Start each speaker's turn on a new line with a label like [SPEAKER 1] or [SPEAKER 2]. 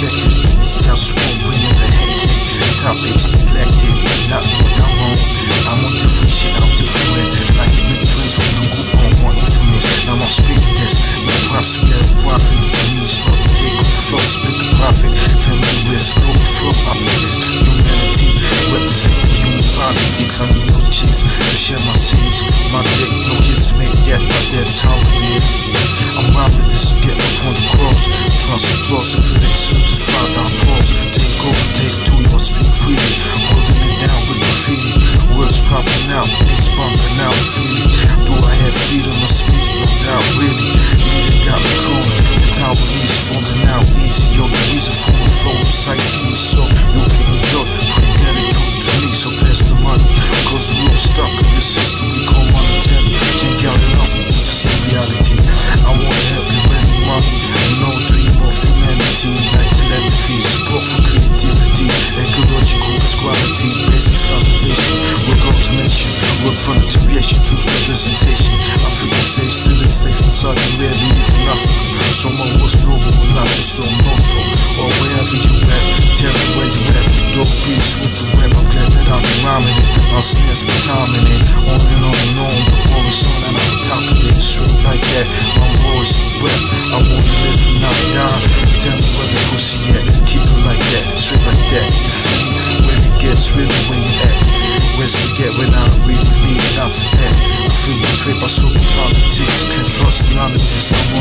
[SPEAKER 1] sectors. It's just one bringing the hectic. Topics neglected, not what I want. I'm on different shit, I'm different. Like make friends from the group on more infamous. Now I'm speaking this. My props together, profit to me. Smoke, take on the flow, split the profit. Family risk, Globalfirm, I'm in this. Humanity, representing human politics. I need those chicks to share my scenes. My dick, no kiss made yet, but that's how it is. I'm robbing this to get up on the cross. Trust applause, if it ain't certified, I'll pause. Take over, take two, you must speak freely. Holding it down with graffiti. Words popping out, beats bumping out freely. Do I have freedom of speech? No doubt, really. Media got me crawling. The tower is falling out easy. Yo, the reason for my flow is sightseeing, so you can enjoy. Pretty dedicated to me, so pass the money. Cause the road stuck in this system we call monetary. Can't get enough, it's just a reality. I wanna help you win money. No dream of humanity. Like telepathy, support for creativity. Ecological equality, basics cultivation. Work automation, work from the creation to representation. African slaves still enslaved in Saudi Arabia, even Africa. Someone was global, not just so local. Or wherever you at, tell me where you at. Dope beats with the web, I'm glad that I'm rhyming it. I'll spend some time in it, on and on and on. The war is on and I'm on top of it. Straight like that, my voice is wet. I wanna live and not die. Tell me where the pussy at, keep it like that, straight like that. You feel me? When it gets really where you at. Where's to get when I really need it, not to that. I feel betrayed by social politics, can't trust anonymous.